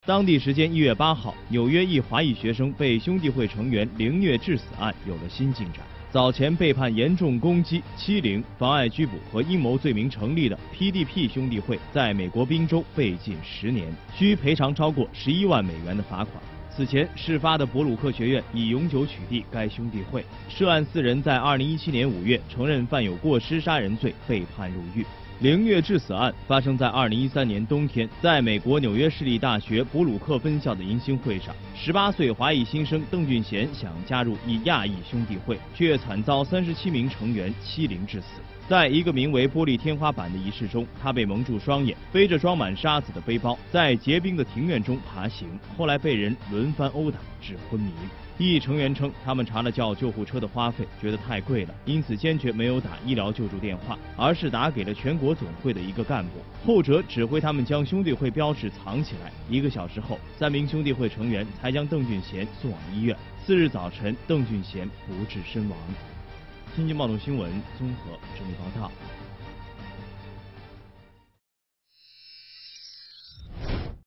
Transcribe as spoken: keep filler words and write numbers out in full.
当地时间一月八号，纽约一华裔学生被兄弟会成员凌虐致死案有了新进展。早前被判严重攻击、欺凌、妨碍拘捕和阴谋罪名成立的 P D P 兄弟会，在美国宾州被禁十年，需赔偿超过十一万美元的罚款。此前事发的伯鲁克学院以永久取缔该兄弟会，涉案四人在二零一七年五月承认犯有过失杀人罪，被判入狱。凌虐致死案发生在二零一三年冬天，在美国纽约市立大学伯鲁克分校的迎新会上，十八岁华裔新生邓俊贤想加入一亚裔兄弟会，却惨遭三十七名成员欺凌致死。在一个名为“玻璃天花板”的仪式中，他被蒙住双眼，背着装满沙子的背包，在结冰的庭院中爬行，后来被人轮番殴打致昏迷。一成员称，他们查了叫救护车的花费，觉得太贵了，因此坚决没有打医疗救助电话，而是打给了全国总会的一个干部。后者指挥他们将兄弟会标志藏起来。一个小时后，三名兄弟会成员才将邓俊贤送往医院。次日早晨，邓俊贤不治身亡。新京报道新闻综合整理报道。